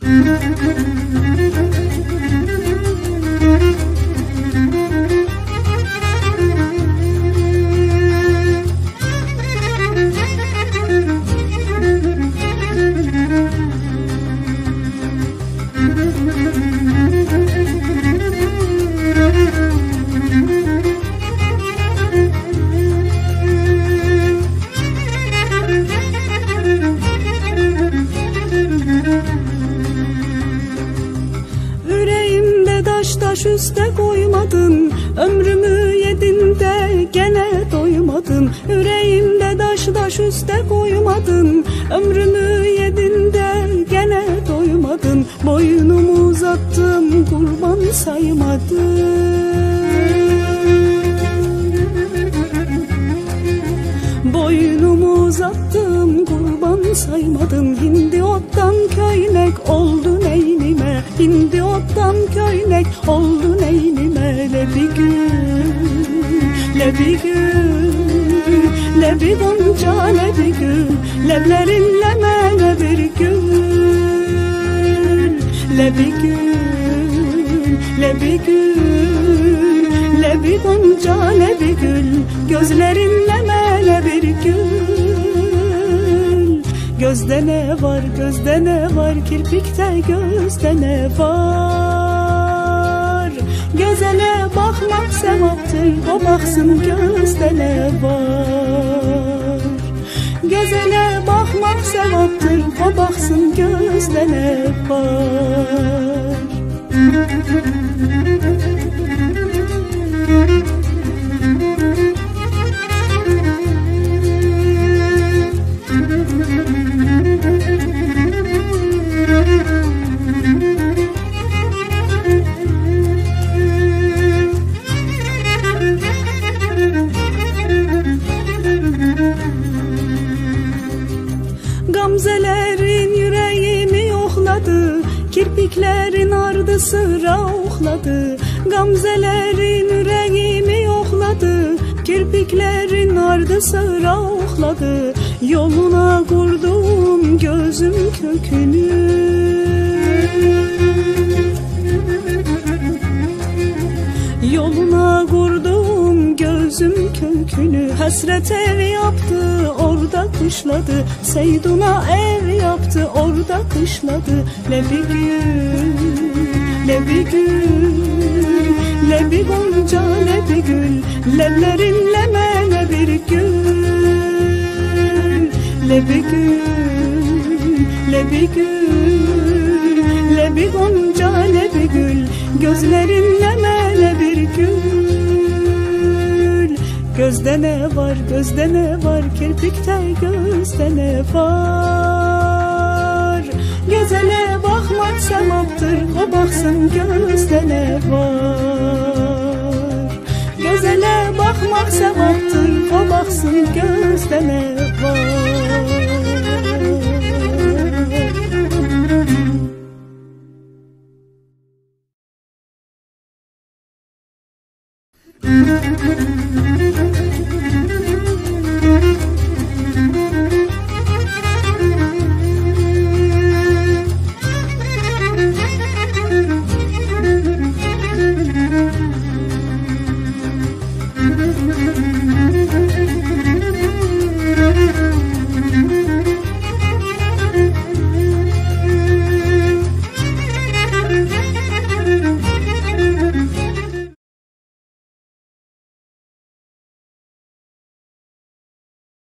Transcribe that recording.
Taş üste koymadın, ömrümü yedin de gene doymadın. Yüreğimde taş üste koymadın, ömrümü yedin de gene doymadın. Boynumu uzattım, kurban saymadın. Boynumu uzattım, kurban saymadın. Hindi ottan köynek oldun eynime, hindi ottan köynek oldun eynime. Le bir gül, le bir gül, le bir gonca, le bir gül, leblerinle mene bir gül. Le bir gül, le bir gül, le bir gonca, le bir gül, gözlerinle mene bir gül. Gözde ne var, gözde ne var, kirpikte gözde ne var. Gözele bakmak sevaptır, o baksın gözde ne var. Gözele bakmak sevaptır, o baksın gözde ne var. Gamzelerin yüreğimi yokladı, kirpiklerin ardı sıra okladı. Gamzelerin yüreğimi yokladı, kirpiklerin ardı sıra okladı. Yoluna kurdum gözüm kökünü, yoluna kurdum gözüm kökünü. Hasret ev yaptı, orada kışladı. Seyduna ev yaptı, orada kışladı. Le bir gül, le bir gül, le bir gonca, le bir gül, leblerinle mene bir gül. Le bir gül, le bir gül, le bir gonca, le bir gül, gözlerinle mene bir gül. Gözde ne var, gözde ne var, kirpikte gözde ne var. Gözele bakmak sevaptır, o baksın gözde ne var. Gözele bakmak sevaptır, o baksın gözde ne var.